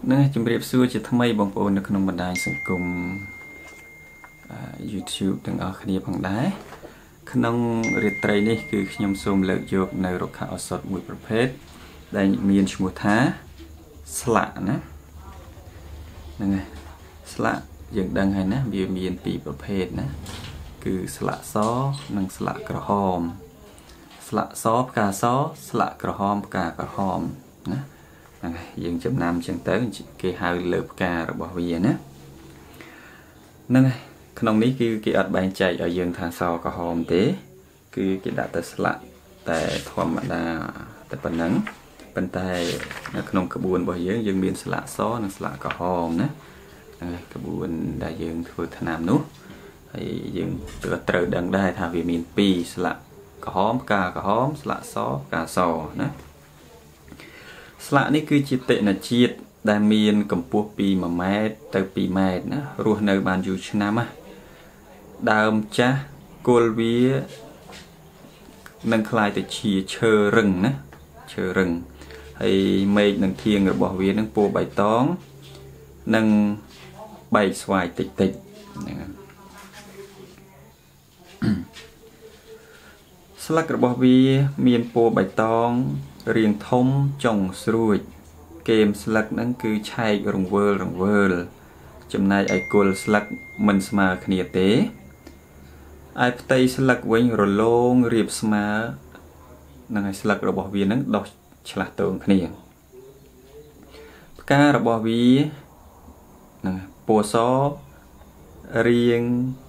Nè chúng ta xưa chỉ tham mấy bóng bồn được nông bản đài sản cùng YouTube từng ở khía bằng đá nông riết tây này cứ nhom xôm lợi dọc nơi rục khảo sọt mùiประเภท đây miền mùa thá sạ nè này sạ dựng đằng hay nè miền pì ประเภท nè คือสละซ้อนังสละกระหอมสละซ้อกาซ้อสละกระหอมกากระหอมนะยังจำนำจังเต๋อเกี่ยวเลือบการะบวีนะนั่นไงขนมนี้คือเกี่ยวกับใบใจเอายังทางซอกระหอมเต๋คือเกี่ยวกับสละแต่ธรรมดาแต่ปนนั้นเป็นแต่ขนมกระบวนบ่อยยังมีสละซ้อนังสละกระหอมนะกระบวนได้ยังฝึกถนามนู้ยังตัวเต๋อดังได้ทางวิมีนปีสละกระหอมกากระหอมสละซ้อกาซอนะสละนี่คือจิตเตนะจิตได้มีนกำปูปีมาแม่เตอปีแม่นะรู้ในบานอยู่ชนะมาดาวจ้าโกลวีนังคลายแต่ชีเชอรึงนะเชอรึงให้เมย์นังเทียงกับบ่อวีนังปูใบตองนังใบสวายติดติดสลักกระบอกวีมีนปูใบตองเรียงทมจงสรุยเกมสลักนั่นคือใช้รงเวลจำนายไอโกลสลักมันสมาคเนียเตไอปไตสลักไว้รโลงเรียบสมานั่งไอสลักกระบอกวีนั่นดอกฉลาดตัวคเนียการระบอกวีนั่งปูซอเรียง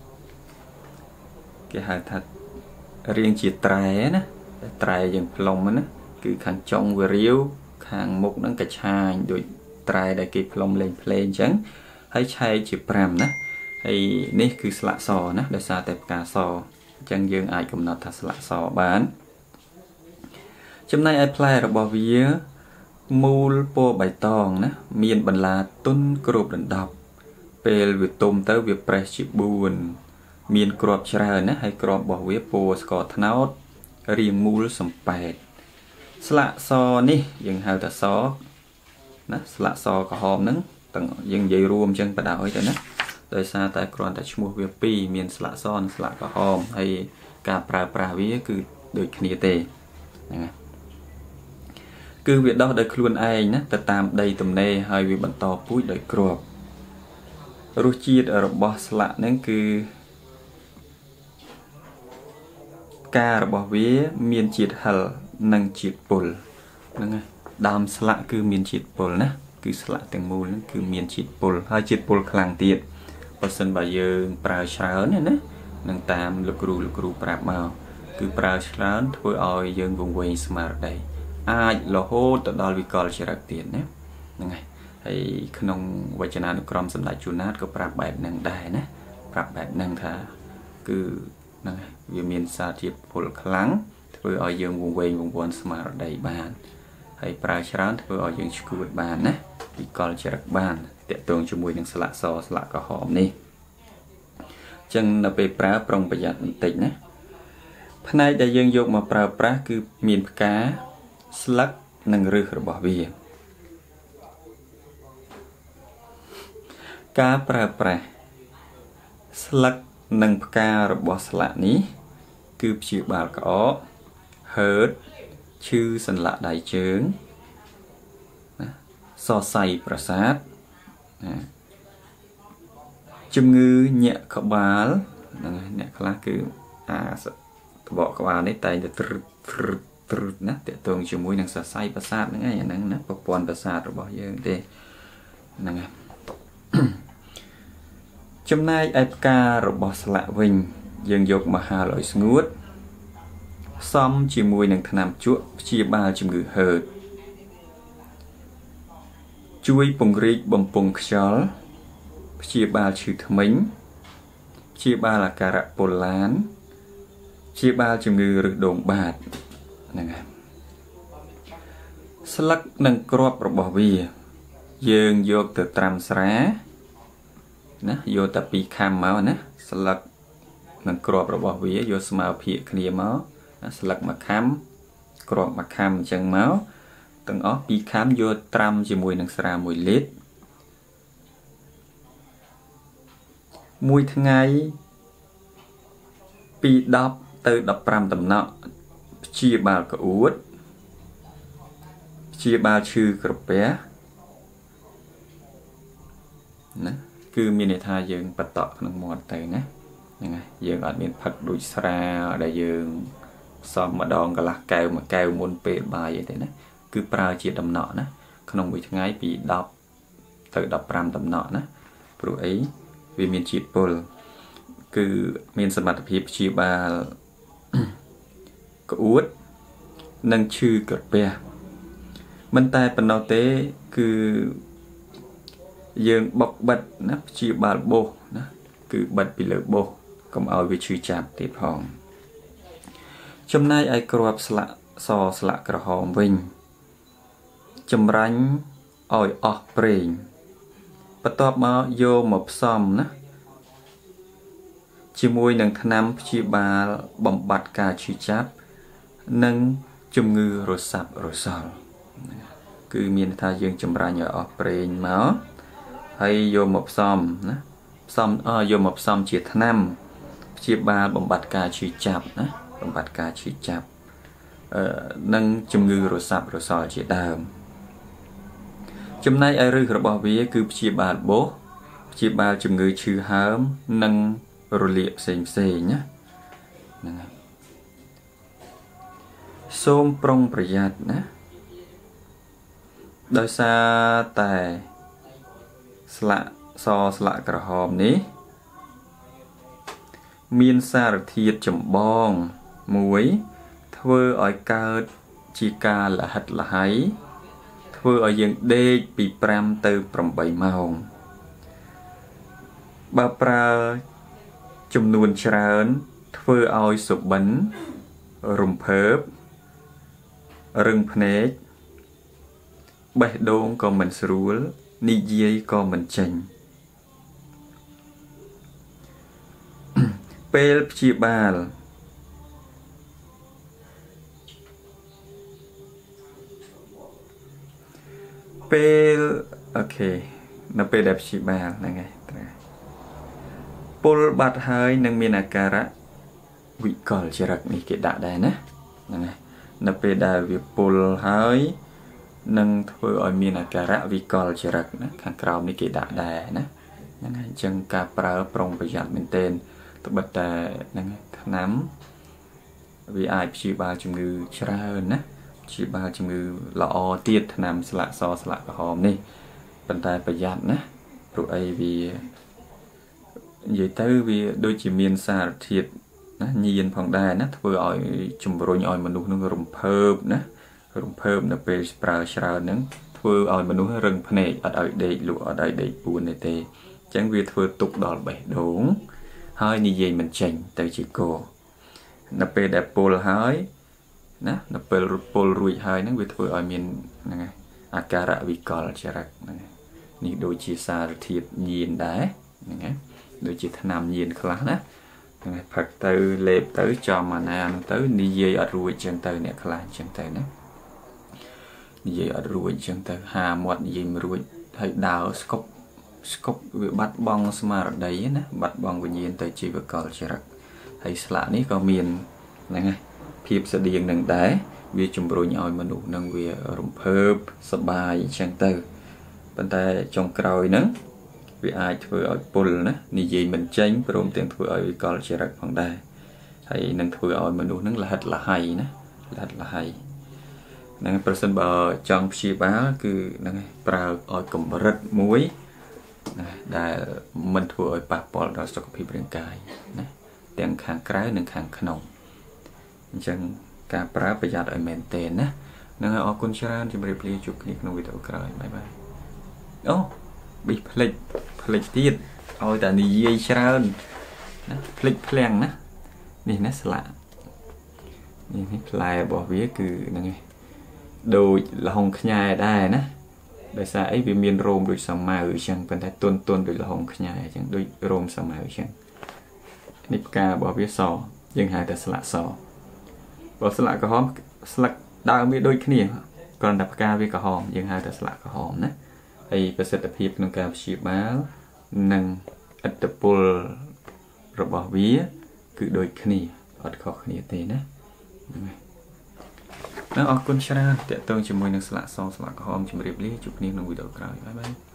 เกี่ยทัดเรียงจีตรายนะตรายอย่างพลมนะคือขันจงวิริวขังมุกนั่งกระชายโดยตรายได้กี่พลมเล่นเพลงจังให้ใช้จีแปรมนะให้นี่คือสละซอนะโดยซาแต่กาซอจังยังไอกำหนดทัศละซอบานจำนายไอพลายระบอบวิยมูลโปใบตองนะมีนบรรลาต้นกรูปดันดับเปลวิตุมเตอร์วิเปรชิบูนมีนกรอบชรานะให้กรอบบอกเวโปสกอทนาวเรียงมูลสัมเปตสละซอนี่ยังหาแต่ซอนะสละซอกระหอมนั้นต่างยังใหญ่รวมจังประดาวแต่นะโดยซาแต่กรอนแต่ชมูเวียปีมีนสละซอนสละกระหอมให้การปราวิคือโดยคณีเตนะคือเวียดดอกโดยคลุนไอนะแต่ตามใดตำเนให้วิบันต่อปุ้ยโดยกรอบรูจีดระบสละนั่นคือการบอกวิมีนจิตหัลนังจิตปุลนั่นไงดามสละคือมีนจิตปุลนะคือสละแตงมูลนั่นคือมีนจิตปุลให้จิตปุลคลังเตียดปัสสันบายงปราชาเนี่ยนะนั่งตามลูกรูปราบมาคือปราชาทว่าเอายังวงเวงสมาร์ได้อาจละโหตดอลวิกอลเชรักเตียนนะนั่นไงให้ขนมวัจนานุกรมสำหรับจูนัดก็ปราบแบบนั่งได้นะปราบแบบนั่งท่าคือนั่นวิมีนซาจิตผลครั้งเพื่อเอายังวงเวงวงวนสมาร์ได้บ้านให้ปราชาเพื่อเอายังสกุลบ้านนะวิกอลเชรักบ้านเตะตรงจมูกยังสละซอสละกระหอมนี่จังนำไปปราปรองประหยัดติดนะภายในได้ยังยกมาปราปราคือมีนพกาสลักนังเรือระบอบวีกาปราปราสลักนังพการบอสละนี้คือชื่อบาลกอเฮิร์ดชื่อสันละได้เชิงซอไซประสาทจมงือเนะขบาลเนี่ยคลาคือบอกขบาลในไตจะตรึดนะแต่ตรงจมูกนังซอไซประสาทนั่นไงอย่างนั้นนะประปอนประสาทระบอบเยอะเด้นั่นไงจำนายไอปการบอสละวิงยังยกมาหาลอยสงวดซ้อมจีมวยหนังถนำจุชีบาจิมกือเฮิดช่วยปงรีบำปงขยอลชีบาชื่อทมิงชีบาละการะโปลานชีบาจิมกือหรือโด่งบาดนั่นไงสลักนังกรอบระบอบวียังยกแต่ตรำสระนะโยตปีคำมานะสลักนังกรอบระบอบวิโยสมาเพียคเนียมาสลักมาคำกรอบมาคำจังมาตั้งอ๋อปีคำโยตรำจมวยนังสระมวยเล็ดមួយថ្ងៃពី10ទៅ15ដំណក់ព្យាបាលក្អួតព្យាបាលឈឺក្រពះណាគឺមានន័យថាយើងបតក់ក្នុងមាត់ទៅណាហ្នឹងហើយយើងអត់មានផឹកដូចស្រាដែលយើងសំម្ដងកន្លះកែវមួយកែវមុនពេលបាយអីទេណាគឺប្រើជាដំណក់ណាក្នុងមួយថ្ងៃពី10ទៅ15ដំណក់ណាព្រោះអីវាមានជាតិពុលគឺមានសមត្ថភាពព្យាបាលក្អួតនិងឈឺក្រពះមិនតែប៉ុណ្ណោះទេគឺយើងបុកបិទណាព្យាបាលបោសណាគឺបិទពីលើបោសកុំឲ្យវាឈឺចាប់ទៀតផងចំណែកឯគ្រាប់ស្លាក់សស្លាក់ក្រហមវិញចម្រាញ់ឲ្យអស់ប្រេងបន្ទាប់មកយកមកផ្សំណាជាមួយនឹងថ្នាំព្យាបាលបំបត្តិការឈឺចាប់និងជំងឺរសាប់រសល់គឺមានថាយើងចម្រាញ់ឲ្យអស់ប្រេងមកហើយយកមកផ្សំណាយកមកផ្សំជាថ្នាំព្យាបាលបំបត្តិការឈឺចាប់ណាបំបត្តិការឈឺចាប់និងជំងឺរសាប់រសល់ជាដើមចំណែកឯឫសរបស់វាគឺព្យាបាលបោសព្យាបាលជំងឺឈឺហើមនិងរលាកផ្សេងណាហ្នឹងហើយសូមប្រុងប្រយ័ត្នណាដោយសារតែស្លាក់សស្លាក់ក្រហមនេះមានសារធាតុចម្បងមួយធ្វើឲ្យកើតជាការលហិតលហៃធ្វើឲ្យយើងដេកពី5ទៅ8ម៉ោងបើប្រើចំនួនច្រើនធ្វើឲ្យសុបិនរំភើបរឹងភ្នែកបេះដូងក៏មិនស្រួលនិយាយក៏មិនចេញពេលព្យាបាលពេលអូខេនៅពេលដែលព្យាបាលហ្នឹងហើយពុលបាត់ហើយនឹងមានអាការៈវិកលចរិតនេះគេដាក់ដែរណាហ្នឹងហើយនៅពេលដែលវាពុលហើយនឹងធ្វើឲ្យមានអាការៈវិកលចរិតណាខាងក្រោមនេះគេដាក់ដែរណាហ្នឹងហើយអញ្ចឹងការប្រើប្រុងប្រយ័ត្នមែនទែនត្បិតតែហ្នឹងថ្នាំវាអាចព្យាបាលជំងឺច្រើនណាព្យាបាលជំងឺល្អទៀតថ្នាំស្លាក់សស្លាក់ក្រហមនេះប៉ុន្តែប្រយ័ត្នណាព្រោះអីវានិយាយទៅវាដូចជាមានសារធាតុណាញៀនផងដែរណាធ្វើឲ្យជំរុញឲ្យមនុស្សនឹងរំភើបណារំភើបនៅពេលប្រើច្រើនហ្នឹងធ្វើឲ្យមនុស្សរឹងភ្នែកអត់ឲ្យដេកលក់អត់ឲ្យដេកពួនទេអញ្ចឹងវាធ្វើទុកដល់បេះដូងហើយនិយាយមិនចេញទៅជាគោនៅពេលដែលពុលហើយណានៅពេលពុលរួចហើយហ្នឹងវាធ្វើឲ្យមានហ្នឹងហើយអាការៈវិកលចរិតហ្នឹងនេះដូចជាសារធាតុញៀនដែរហ្នឹងហើយដូចជាថ្នាំញៀនខ្លះណាហ្នឹងហើយផឹកទៅលេបទៅចំអាណានោះទៅនិយាយអត់រួចអញ្ចឹងទៅអ្នកខ្លះអញ្ចឹងទៅណានិយាយអត់រួចអញ្ចឹងទៅហាមាត់និយាយមិនរួចហើយដើរស្គប់វាបាត់បង់ស្មារតីណាបាត់បង់វិញ្ញាណទៅជាវិកលចរិតហើយស្លាកនេះក៏មានហ្នឹងហើយភាពស្តៀងនឹងដែរវាជំរុញឲ្យមនុស្សនឹងវារំភើបសប្បាយអញ្ចឹងទៅប៉ុន្តែចុងក្រោយហ្នឹងវាអាចធ្វើឲ្យពុលណានិយាយមិនចេញព្រមទាំងធ្វើឲ្យវិកលចរិតផងដែរហើយនឹងធ្វើឲ្យមនុស្សនឹងលហិតលហៃណាលហិតលហៃហ្នឹងប្រសិនបើចង់ព្យាបាលគឺហ្នឹងហើយប្រើឲ្យកម្រិតមួយណាដែលមិនធ្វើឲ្យប៉ះពាល់ដល់សុខភាពរាងកាយណាទាំងខាងក្រៅនិងខាងក្នុងអញ្ចឹងការប្រើប្រយ័ត្នឲ្យមែនទែនណាហ្នឹងហើយអរគុណច្រើនជម្រាបលាជួបគ្នាក្នុងវីដេអូក្រោយបាយបាយអូប៊ីផ្លិចទៀតឲ្យតែនិយាយច្រើនណាផ្លិចភ្លាំងណានេះណាស្លាកនេះផ្លែរបស់វាគឺហ្នឹងឯងដូចលហុងខ្ញែដែរណាដោយសារអីវាមានរោមដូចសាវម៉ាវអញ្ចឹងប៉ុន្តែទន់ដូចលហុងខ្ញែអញ្ចឹងដូចរោមសាវម៉ាវអញ្ចឹងនេះផ្ការបស់វាសយើងហៅតែស្លាកសបើស្លាកក្រហមស្លឹកដើមវាដូចគ្នាគ្រាន់តែផ្កាវាក្រហមយើងហៅតែស្លាកក្រហមណាហើយប្រសិទ្ធភាពក្នុងការព្យាបាលនិងឥទ្ធិពលវាគឺដូចគ្នាអត់ខុសគ្នាទេណាអរគុណច្រើនតាក់ទងជាមួយនឹងស្លាកសស្លាកក្រហមជម្រាបលាជួបគ្នាក្នុងវីដេអូក្រោយបាយបាយ